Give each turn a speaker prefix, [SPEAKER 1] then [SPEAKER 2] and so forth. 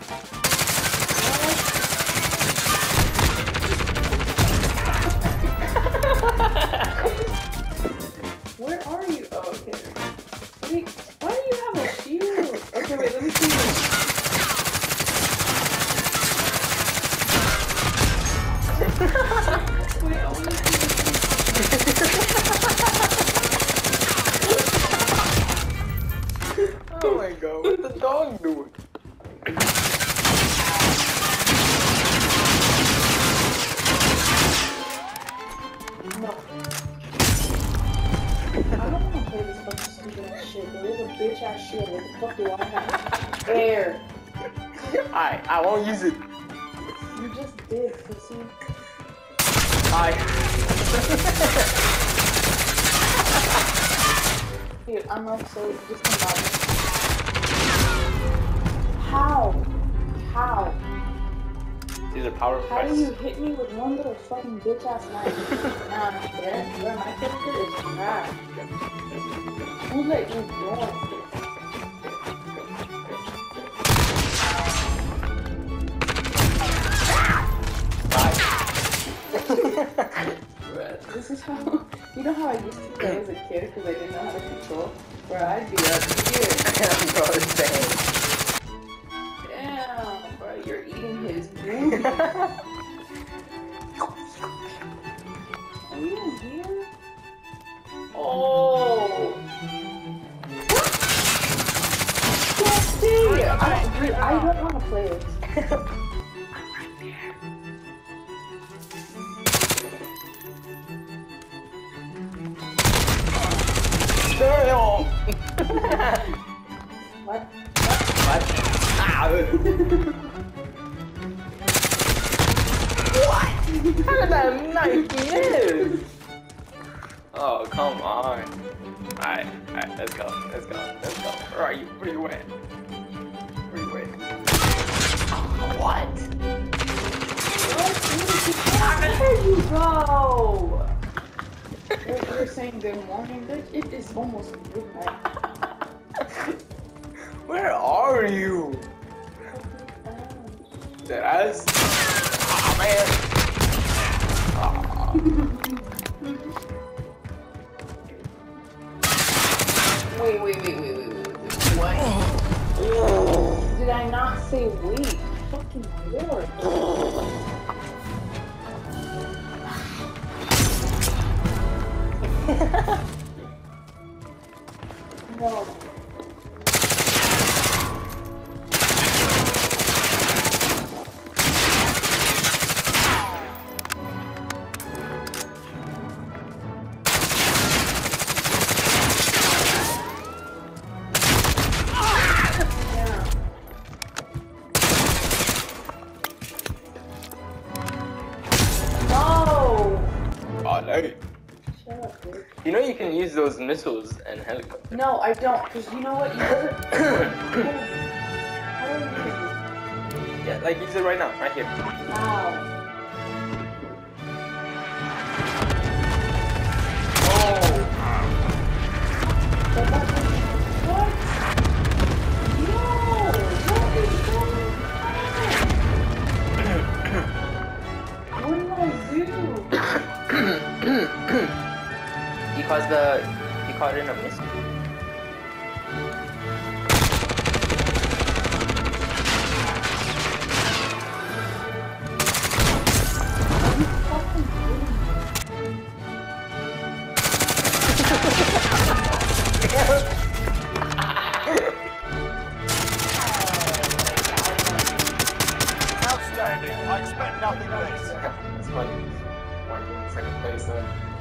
[SPEAKER 1] Where are you? Oh, okay. Wait, why do you have a shield? Okay, wait, let me see. Wait, I want to see.
[SPEAKER 2] Oh my god, what's the dog doing?
[SPEAKER 1] No. I don't want to play this fucking stupid ass shit, but there's a bitch ass shield. What the fuck do I have? Air.
[SPEAKER 2] I won't use it.
[SPEAKER 1] You just did, pussy. Dude, I'm not so discombobulated. How? How?
[SPEAKER 2] These are power
[SPEAKER 1] How do
[SPEAKER 2] requests.
[SPEAKER 1] you hit me with one little fucking bitch ass knife? Nah, where my character is trash. Who let you go? This is how, you know how I used to play as a kid because I didn't know how to control? Where I'd be up here. Damn, bro, you're eating his booty. Are you in here? Oh! Dang it! I don't want to play this. What?
[SPEAKER 2] What? What? How did that knife miss? Oh, come on. Alright, let's go. Where are you? Where you at? What?
[SPEAKER 1] Where you go? You're saying good morning, bitch? It is almost midnight.
[SPEAKER 2] Where are you? Dead ass? Oh man.
[SPEAKER 1] Wait. What? Did I not say wait? Fucking lord. No.
[SPEAKER 2] Oh no.
[SPEAKER 1] Shut up, dude.
[SPEAKER 2] You know you can use those missiles and helicopters.
[SPEAKER 1] No, I don't, because you know what? You never... How do you use it?
[SPEAKER 2] Yeah, like use it right now, right here.
[SPEAKER 1] Wow.
[SPEAKER 2] Oh.
[SPEAKER 1] What? Yo! What is going on? What did I do?
[SPEAKER 2] You caught it in a missile.
[SPEAKER 3] Outstanding. I expect nothing less.
[SPEAKER 2] It's funny. Second place,